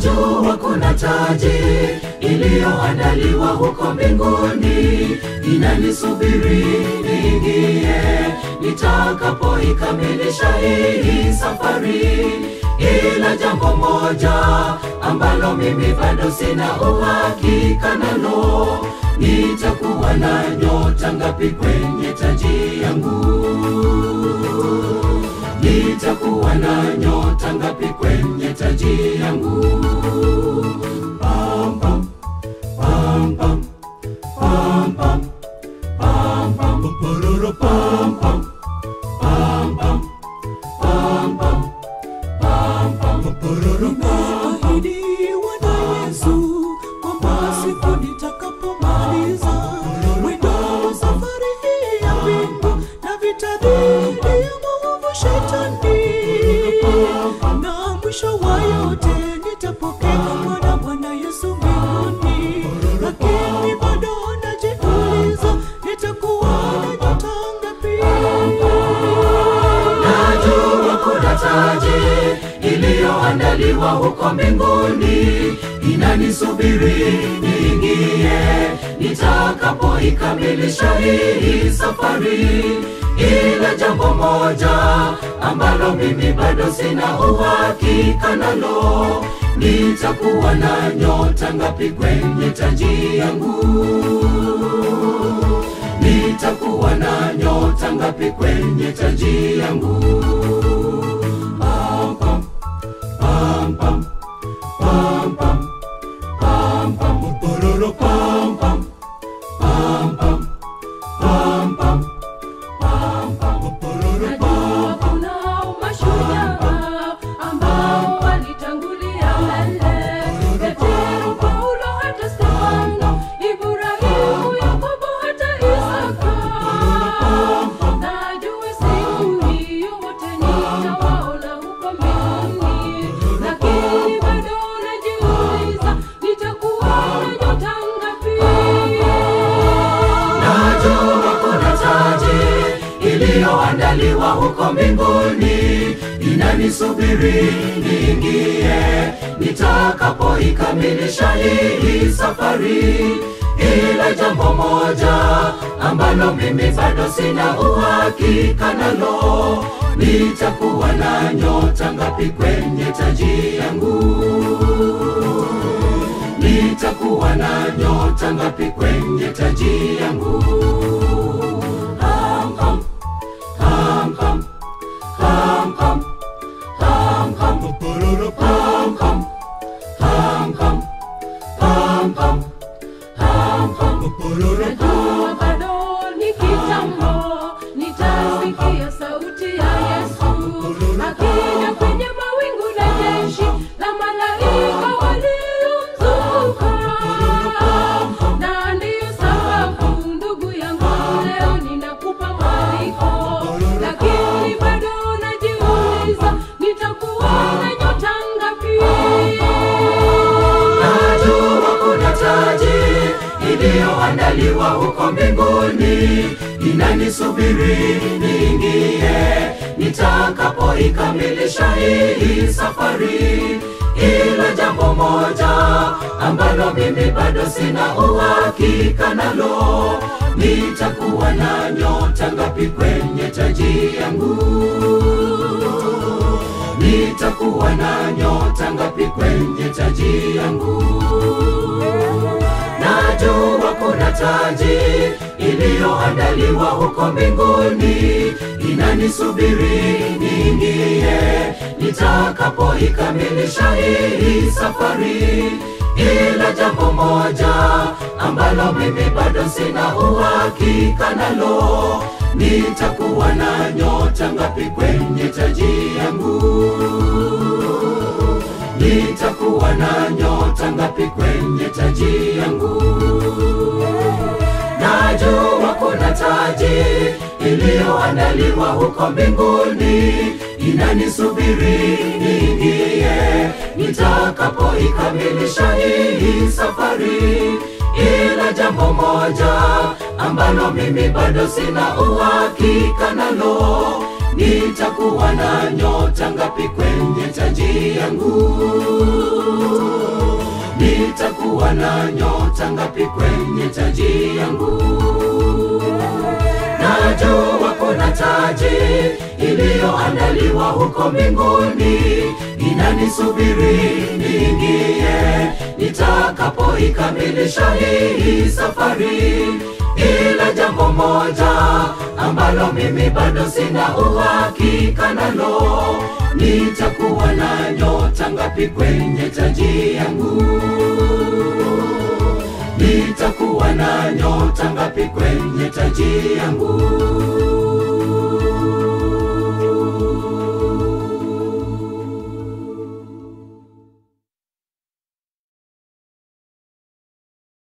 Najua kuna taji iliyoandaliwa huko mbinguni, inanisubiri niingie nitakapoikamilisha hii safari. Ila jambo moja ambalo mimi bado sina uhakika nalo, nitakuwa na nyota ngapi kwenye taji yangu? Nitakuwa na nyota ngapi kwenye taji yangu? Pam pam pam pam pam pam pam pam pororo pam pam pam pam pam pam pam pam pororo pam pam. Nimeahidiwa na Yesu kwamba siku nitakapomaliza mwendo wa safari hii ya mbingu na vita dhidi ya maovu shetani, na mwisho wa yote nitapokea mwana Bwana Yesu mbinguni. Lakini bado najiuliza, nitakuwa na nyota ngapi? Najua kuna taji iliyoandaliwa huko mbinguni, inanisubiri niingie nitakapoikamilisha hii safari. Ila jambo moja ambalo mimi bado sina uhakika nalo, nitakuwa na nyota ngapi kwenye taji yangu? Nitakuwa na nyota ngapi kwenye taji yangu? Pam pam pam pam pam pam pam pam pororo pam pam pam pam pam pam pam pam pororo pam pam. Kuna mashujaa ambao walitangulia mbele, Petro, Paulo, hata Stefano, Ibrahimu, Yakobo, hata Isaka. Najua siku hiyo wote nitawaona huko mbinguni, lakini bado najiuliza, nitakuwa na nyota ngapi? Najua kuna taji iliyoandaliwa huko mbinguni, inanisubiri niingie nitakapoikamilisha hii safari. Ila jambo moja ambalo mimi bado sina uhakika nalo, nitakuwa na nyota ngapi kwenye taji yangu? Nitakuwa na nyota ngapi kwenye taji yangu? Ham ham ham ham ham ham ham ham pororo pam pam ham ham ham ham ham ham pororo pam. Bado ni kitambo, nitasikia sauti ya Yesu akija kwenye mawingu na jeshi la malaika waliomzunguka. Na ndiyo sababu ndugu yangu, leo ninakupa mwaliko, lakini bado najiuliza, nitakuwa na nyota ngapi? Najua kuna taji iliyoandaliwa huko mbinguni, inanisubiri niingie nitakapoikamilisha hii safari. Ila jambo moja ambalo mimi bado sina uhakika nalo, nitakuwa na nyota ngapi kwenye taji yangu? Nitakuwa na nyota ngapi kwenye taji yangu? Najua kuna taji iliyoandaliwa huko mbinguni, inanisubiri niingie nitakapoikamilisha hii safari. Ila jambo moja ambalo mimi bado sina uhakika nalo, nitakuwa na nyota ngapi kwenye taji yangu? Nitakuwa na nyota ngapi kwenye taji yangu? Najua kuna taji iliyoandaliwa huko mbinguni, inanisubiri niingie nitakapoikamilisha hii safari. Ila jambo moja ambalo mimi bado sina uhakika nalo, nitakuwa na nyota ngapi kwenye taji yangu? Nitakuwa na nyota ngapi kwenye taji yangu? Najua kuna taji iliyoandaliwa huko mbinguni, inanisubiri niingie nitakapoikamilisha hii safari. Ila jambo moja ambalo mimi bado sina uhakika nalo, nitakuwa na nyota ngapi kwenye taji yangu? Nitakuwa na nyota ngapi kwenye taji yangu?